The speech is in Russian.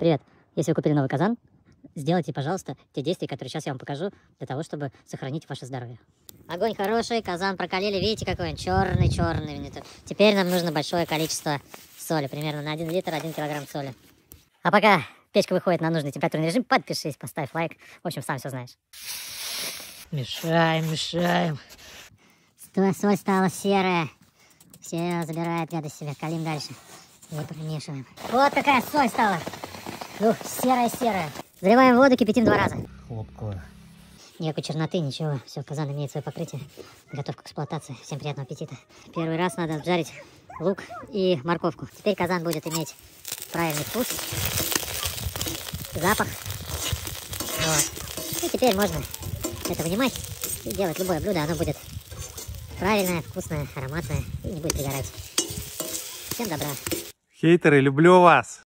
Привет. Если вы купили новый казан, сделайте, пожалуйста, те действия, которые сейчас я вам покажу, для того, чтобы сохранить ваше здоровье. Огонь хороший, казан прокалили, видите, какой он черный. Теперь нам нужно большое количество соли, примерно на 1 литр 1 килограмм соли. А пока печка выходит на нужный температурный режим, подпишись, поставь лайк. В общем, сам все знаешь. Мешаем. Соль стала серая. Все забирает гадость себе. Калим дальше. И примешиваем. Вот такая соль стала. Ух, серая. Заливаем воду, кипятим 2 раза. Хлопковая. Никакой черноты, ничего. Все, казан имеет свое покрытие. Готов к эксплуатации. Всем приятного аппетита. Первый раз надо обжарить лук и морковку. Теперь казан будет иметь правильный вкус, запах. Вот. И теперь можно это вынимать и делать любое блюдо. Оно будет правильное, вкусное, ароматное и не будет пригорать. Всем добра. Хейтеры, люблю вас!